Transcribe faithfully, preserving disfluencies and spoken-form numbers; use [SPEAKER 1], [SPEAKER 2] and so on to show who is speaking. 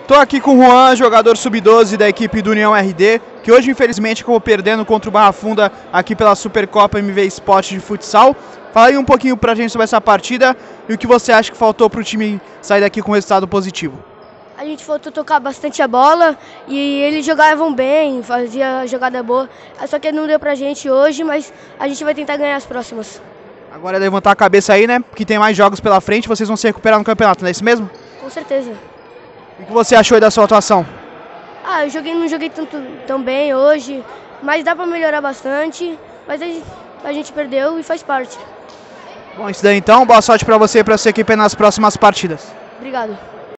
[SPEAKER 1] Estou aqui com o Juan, jogador sub doze da equipe do União R D, que hoje infelizmente acabou perdendo contra o Barra Funda aqui pela Supercopa M V Sport de futsal. Fala aí um pouquinho pra gente sobre essa partida e o que você acha que faltou para o time sair daqui com um resultado positivo.
[SPEAKER 2] A gente faltou tocar bastante a bola e eles jogavam bem, fazia jogada boa, só que não deu pra gente hoje, mas a gente vai tentar ganhar as próximas.
[SPEAKER 1] Agora é levantar a cabeça aí, né? Porque tem mais jogos pela frente, vocês vão se recuperar no campeonato, não é isso mesmo?
[SPEAKER 2] Com certeza.
[SPEAKER 1] O que você achou aí da sua atuação?
[SPEAKER 2] Ah, eu joguei, não joguei tanto, tão bem hoje, mas dá pra melhorar bastante, mas a gente, a gente perdeu e faz parte.
[SPEAKER 1] Bom, isso daí então, boa sorte pra você e pra sua equipe nas próximas partidas.
[SPEAKER 2] Obrigado.